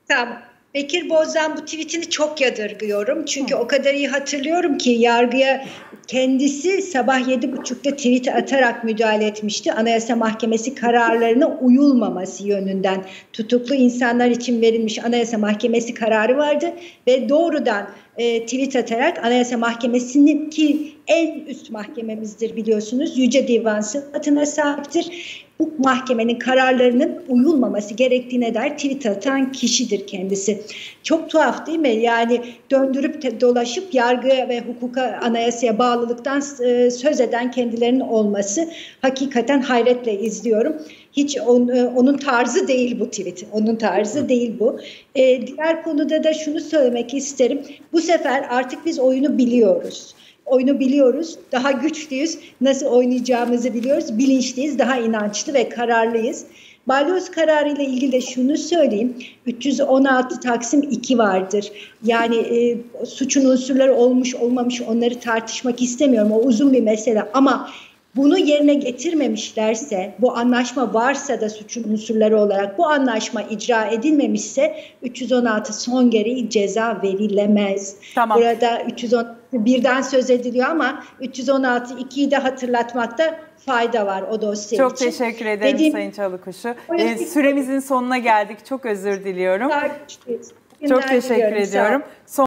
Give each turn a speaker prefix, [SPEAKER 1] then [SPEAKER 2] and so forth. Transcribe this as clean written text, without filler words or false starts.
[SPEAKER 1] Tamam. Bekir Bozdağ'ın bu tweetini çok yadırgıyorum. Çünkü o kadar iyi hatırlıyorum ki yargıya kendisi sabah 7.30'da tweet atarak müdahale etmişti. Anayasa Mahkemesi kararlarına uyulmaması yönünden tutuklu insanlar için verilmiş Anayasa Mahkemesi kararı vardı ve doğrudan tweet atarak Anayasa Mahkemesi'nin, ki en üst mahkememizdir biliyorsunuz, Yüce Divan sıfatına sahiptir. Bu mahkemenin kararlarının uyulmaması gerektiğine dair tweet atan kişidir kendisi. Çok tuhaf değil mi? Yani döndürüp dolaşıp yargıya ve hukuka, anayasaya bağlılıktan söz eden kendilerinin olması hakikaten hayretle izliyorum. Hiç onun tarzı değil bu tweet. Onun tarzı değil bu. Diğer konuda da şunu söylemek isterim. Bu sefer artık biz oyunu biliyoruz. Oyunu biliyoruz, daha güçlüyüz, nasıl oynayacağımızı biliyoruz, bilinçliyiz, daha inançlı ve kararlıyız. Balyoz kararı ile ilgili de şunu söyleyeyim, 316 Taksim 2 vardır. Yani suçun unsurları olmuş olmamış onları tartışmak istemiyorum, o uzun bir mesele ama bunu yerine getirmemişlerse, bu anlaşma varsa da suçun unsurları olarak bu anlaşma icra edilmemişse 316 son gereği ceza verilemez.
[SPEAKER 2] Tamam.
[SPEAKER 1] Burada 316 birden söz ediliyor ama 316 2'yi de hatırlatmakta fayda var o dosya
[SPEAKER 2] çok
[SPEAKER 1] için.
[SPEAKER 2] Çok teşekkür ederim Sayın Çalıkuşu. Süremizin sonuna geldik. Çok özür diliyorum. Çok teşekkür ediyorum.